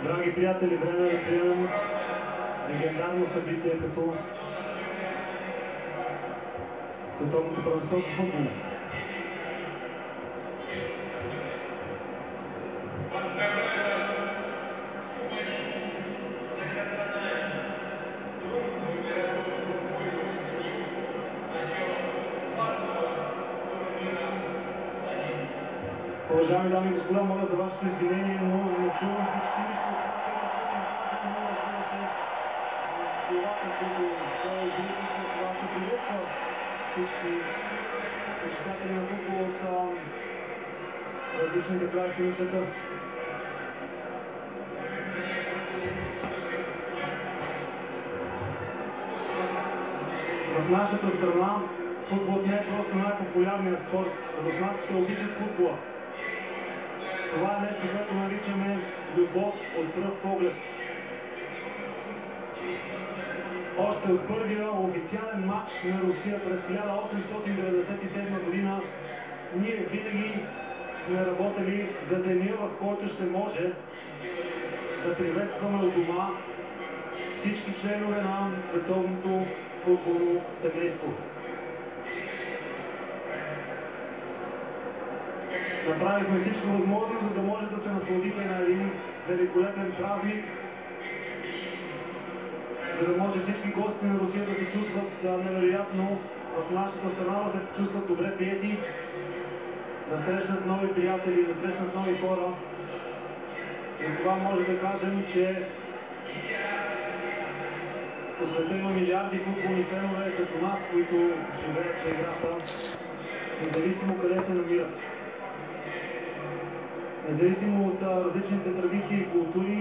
Драги приятели, време да приемем легендарно събитие като световното първенство по футбол. Уважаеми дами и господа, моля за вашето извинение, но не чувам почти нищо от това, които той излиза след това, че приветства всички почитатели на футбол от различните краища на света. В нашата страна футболът не е просто най-популярният спорт. Руснаците обичат футбола. Това е нещо, което наричаме любов от пръв поглед. Още от първия официален матч на Русия през 1897 година ние винаги сме работили за деня, в който ще може да приветстваме от дома всички членове на световното футболно семейство. Направихме всичко възможно, за да може да се насладите на един великолепен празник, за да може всички гости на Русия да се чувстват невероятно в нашата страна, да се чувстват добре приети, да срещнат нови приятели, да срещнат нови хора. За това може да кажем, че по света има милиарди футболни фенове като нас, които живеят за играта, независимо къде се намират. Независимо от различните традиции и култури,